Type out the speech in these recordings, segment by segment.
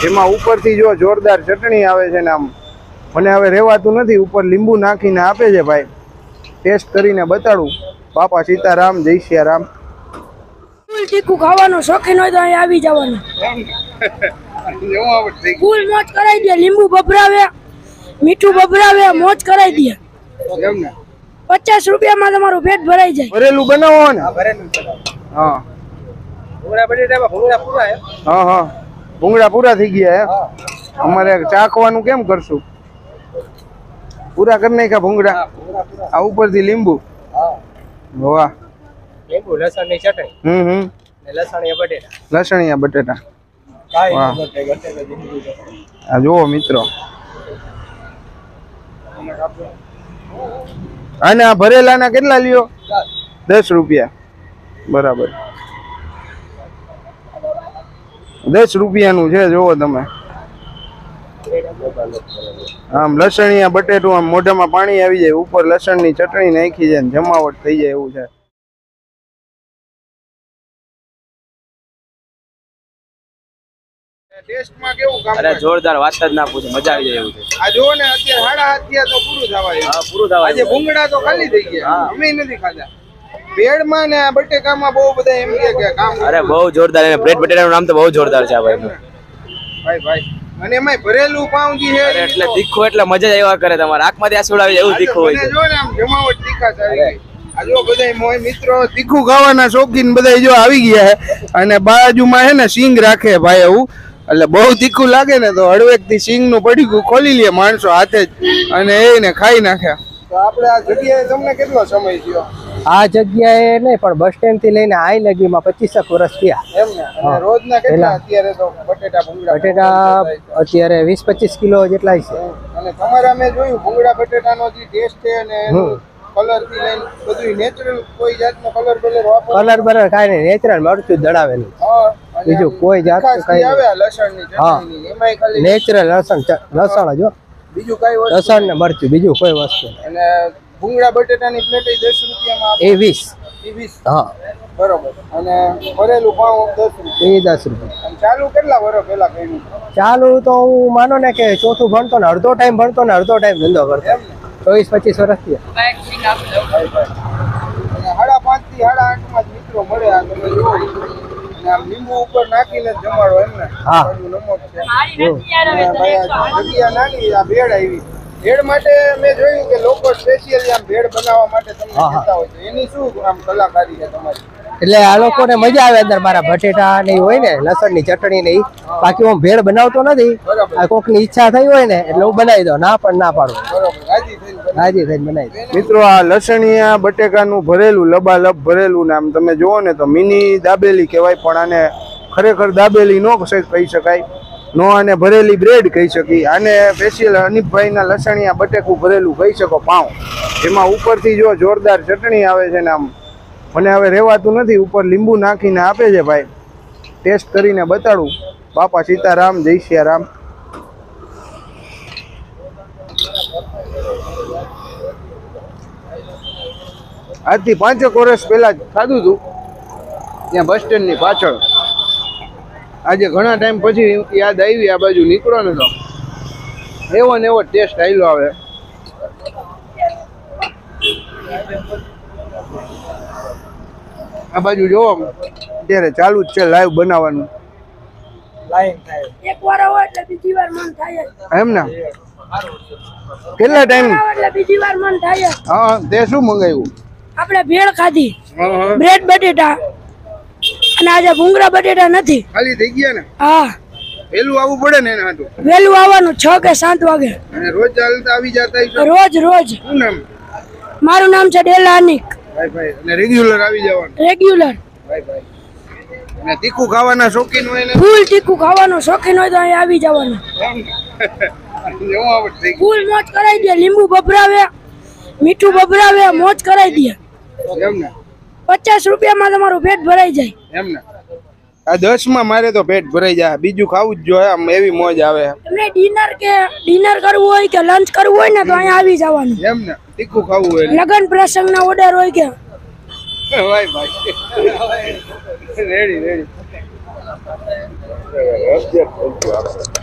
એમાં ઉપરથી જો જોરદાર ચટણી આવે છે ને આમ મને હવે રહેવાતું નથી, ઉપર લીંબુ નાખીને આપે છે ભાઈ. ટેસ્ટ કરીને બતાડું. બાપા સીતારામ, જય સિયારામ. ફૂલ તીખું ખાવાનું શોખીન હોય તો અહીં આવી જવાનું. ફૂલ મોજ કરાવી દે, લીંબુ બભરાવે, મીઠું બભરાવે, મોજ કરાવી દે. 50 રૂપિયામાં તમારું પેટ ભરાઈ જાય. ભરેલું બનાવો ને? હા. ભૂંગળા બટેટામાં ભૂંગળા પૂરા હે. હા હા, ભૂંગળા પૂરા થઈ ગયા હે. અમારે ચાખવાનું કેમ કરશું? પૂરા કરી નાખ્યા ભૂંગળા. આ ઉપરથી લીંબુ. વાહ. લીંબુ લસણની ચટણી. લસણિયા બટેટા. લસણિયા બટેટા. વાહ. આ જુઓ મિત્રો. અને આ ભરેલાના કેટલા લ્યો? 10 રૂપિયા. બરાબર, 10 રૂપિયાનું છે. જોવો તમે. આમ લસણિયા બટેટું આમ મોઢામાં પાણી આવી જાય. ઉપર લસણની ચટણી નાખી જાય, જમાવટ થઈ જાય એવું છે. ટેસ્ટમાં કેવું કામ? અરે જોરદાર, વાત જ ના પૂછો, મજા આવી જાય એવું છે. આ જો ને અત્યારે 7:30 થયા તો પૂરું થવા આવ્યું. હા, પૂરું થવા આજે ભૂંગળા તો ખાલી થઈ ગયા. અમે નથી ખાધા. ભેળમાં ને આ બટેકામાં બહુ બધા એમ કે કામ. અરે બહુ જોરદાર. બ્રેડ બટેટાનું નામ તો બહુ જોરદાર છે આ ભાઈનું. ભાઈ અને એમાંય ભરેલું પાઉંજી છે. એટલે તીખું એટલે મજા જ આવ્યા કરે. તમારે આંખમાંથી આંસુ આવી જાય એવું તીખું હોય છે. જો ને આમ જમાવટ તીખા છે. આ જો બધા મોય મિત્રો તીખું ખાવાના શોખીન બધા જો આવી ગયા છે. અને બાજુમાં છે ને સિંગ રાખે ભાઈ એવું. એટલે બહુ તીખું લાગે ને તો હળવેકથી સિંગનું પડીકું ખોલી લે માણસો હાથે જ અને એને ખાઈ નાખ્યા. તો આપણે આ જગ્યાએ તમને કેટલો સમય થયો? આ જગ્યાએ નહીં પણ બસ સ્ટેન્ડ થી લઈને આઈ લગીમાં 25 વર્ષ થયા. એમ ને? અને રોજના કેટલા અત્યારે તો બટેટા ભૂંગળા? બટેટા અત્યારે 20-25 કિલો જેટલા છે. અને તમારા મેં જોયું ભૂંગળા બટેટાનો જે ટેસ્ટ છે અને કલર થી લઈને બધું નેચરલ, કોઈ જાતનો કલર વાપરો? કલર બલર કાંઈ નહીં, નેચરલ મરચું દળાવેલું. બીજું કોઈ જાતનું કઈ આવે લસણની ચટણી એમાંય ખાલી નેચરલ લસણ જો બીજું કઈ વસ્તુ? લસણ ને મરચું, બીજું કોઈ વસ્તુ. અને ભૂંગળા બટેટાની પ્લેટ 10 રૂપિયામાં એ 20. હા બરોબર. અને ભરેલું પાઉં 10 રૂપિયા. એ 10 રૂપિયા. અને ચાલુ કેટલા વર્ષ પહેલા કર્યું? ચાલુ તો હું માનો ને કે ચોથું ભણતો ને અડધો ટાઈમ ભણતો ને અડધો ટાઈમ ધંધો કરતો. 24-25 વર્ષ થયા. અને 5:30 થી 8:30 મિત્રો મળે. આ તમે જુઓ. આમ લીંબુ ઉપર નાખીને જમાડો એમ ને? હા. નમક છે. ભાઈ આ જગ્યા નાની, આ ભેળ આવી. ભેળ માટે મેં જોયું કે લોકો સ્પેશિયલી આમ ભેળ બનાવવા માટે તમને કહેતા હોય છે. એની શું આમ કલાકારી છે તમારી? એટલે આ લોકોને મજા આવે અંદર મારા બટેટા ને હોય ને લસણની ચટણી ને બાકી હું ભેળ બનાવતો નથી. આ કોકની ઈચ્છા થઈ હોય ને એટલે હું બનાવી દઉં, ના પણ ના પાડું. રાજી થઈને બનાવી દઉં. મિત્રો આ લસણિયા બટેકાનું ભરેલું લબાલબ ભરેલું ને આમ તમે જુઓ ને તો મિની દાબેલી કહેવાય, પણ આને ખરેખર દાબેલી ન કહી શકાય. નો આને ભરેલી બ્રેડ કહી શકી. આને સ્પેશિયલ હનીફભાઈના લસણિયા બટેકું ભરેલું કહી શકો પાઉં. એમાં ઉપરથી જો જોરદાર ચટણી આવે છે ને આમ મને હવે રહેવાતું નથી, ઉપર લીંબુ નાખીને આપે છે ભાઈ. ટેસ્ટ કરીને બતાડું. બાપા સીતારામ, જય સિયારામ. આજથી 5 વર્ષ પહેલા ખાધું હતું ત્યાં બસ સ્ટેન્ડની પાછળ. આજે ઘણા ટાઈમ પછી યાદ આવી, આ બાજુ નીકળો ને તો એવો ને એવો ટેસ્ટ આવેલો આવે. આ બાજુ જોવો અત્યારે ચાલુ જ છે લાઈવ બનાવવાનું. એકવાર હોય એટલે બીજી વાર મન થાય. એમ ને? કેટલા ટાઈમ? એટલે બીજી વાર મન થાય. હા. તે શું મંગાવ્યું? આપણે ભેળ ખાધી, બ્રેડ બટેટા, અને આજે ભૂંગળા બટેટા નથી. ખાલી થઈ ગયા ને? હા. વેલું આવવું પડે ને એના હાટુ? વેલું આવવાનું 6 કે 7 વાગે. અને રોજ ચાલતા આવી જતા? રોજ. શું નામ? મારું નામ છે ડેલા અનિક. ભાઈ. અને રેગ્યુલર આવી જવાનું? રેગ્યુલર. ભાઈ. અને તીખું ખાવાના શોખીન હોય ને? ફૂલ તીખું ખાવાનું શોખીન હોય તો અહીં આવી જવાનું. ફૂલ મોજ કરાવી દે, લીંબુ બભરાવે, મીઠું બભરાવે, મોજ કરાવી દે. એમ ને? 50 રૂપિયામાં તમારું પેટ ભરાઈ જાય. એમ ને? આ 10 માં મારે તો પેટ ભરાઈ જાય. બીજું ખાવું જ જોઈએ, આમ એવી મોજ આવે. તમને ડિનર કરવું હોય કે લંચ કરવું હોય ને તો અહીંયા આવી જવાનું. એમ ને? તીખું ખાવું હોય, લગન પ્રસંગ ના ઓર્ડર હોય કે ભાઈ રેડી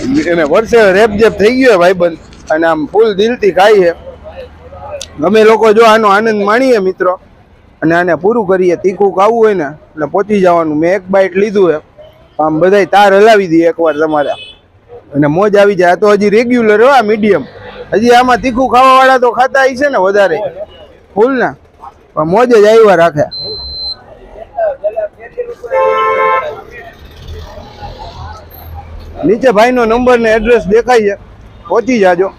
એને વર્ષે રેપજેપ થઈ ગયો ભાઈબંધ અને આમ ફૂલ દિલથી ખાઈ છે. અમે લોકો જો આનો આનંદ માણીએ મિત્રો અને આને પૂરું કરીએ. તીખું ખાવું હોય ને એટલે પહોંચી જવાનું. મેં એક બાઈટ લીધું છે, આમ બધાય તાર હલાવી દઈએ એકવાર તમારે અને મોજ આવી જાય. આ તો હજી રેગ્યુલર હો, આ મીડિયમ. હજી આમાં તીખું ખાવાવાળા તો ખાતા હશે ને વધારે ફૂલ ને, પણ મોજ જ આવ્યા રાખે. નીચે ભાઈનો નંબર ને એડ્રેસ દેખાય છે, પહોંચી જાજો.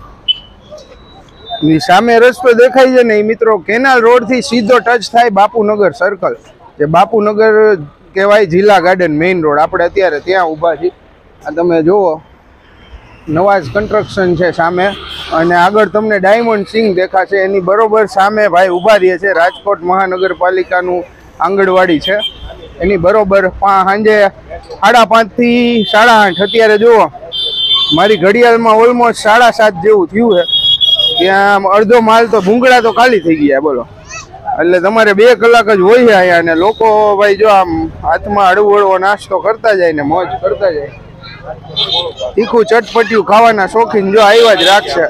સામે રસ્તો દેખાય છે ને એ મિત્રો કેનાલ રોડ થી સીધો ટચ થાય બાપુનગર સર્કલ, જે બાપુનગર કહેવાય, જિલ્લા ગાર્ડન મેઇન રોડ. આપણે અત્યારે ત્યાં ઊભા છીએ. આ તમે જુઓ નવાઝ કન્સ્ટ્રક્શન છે સામે, અને આગળ તમને ડાયમંડ સિંગ દેખાશે. એની બરોબર સામે ભાઈ ઊભા રહે છે. રાજકોટ મહાનગરપાલિકાનું આંગણવાડી છે એની બરોબર. સાંજે 5:30 થી 8:30. અત્યારે જુઓ મારી ઘડિયાળમાં ઓલમોસ્ટ 7:30 જેવું થયું છે. ત્યાં અડધો માલ તો ભૂંગળા તો ખાલી થઈ ગયા બોલો. એટલે તમારે 2 કલાક જ હોય છે અહીંયા. અને લોકો ભાઈ જો આમ હાથમાં હળવો હળવો નાસ્તો કરતા જાય ને મોજ કરતા જાય. તીખું ચટપટિયું ખાવાના શોખીન જો આવ્યા જ રાખશે.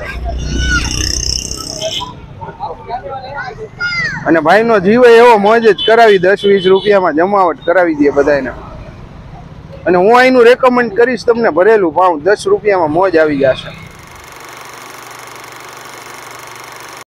અને ભાઈનો જીવ એવો મોજ જ કરાવી, 10-20 રૂપિયામાં જમાવટ કરાવી દે બધાને. અને હું અહીંનું રેકમેન્ડ કરીશ તમને ભરેલું પાઉં, 10 રૂપિયામાં મોજ આવી જશે.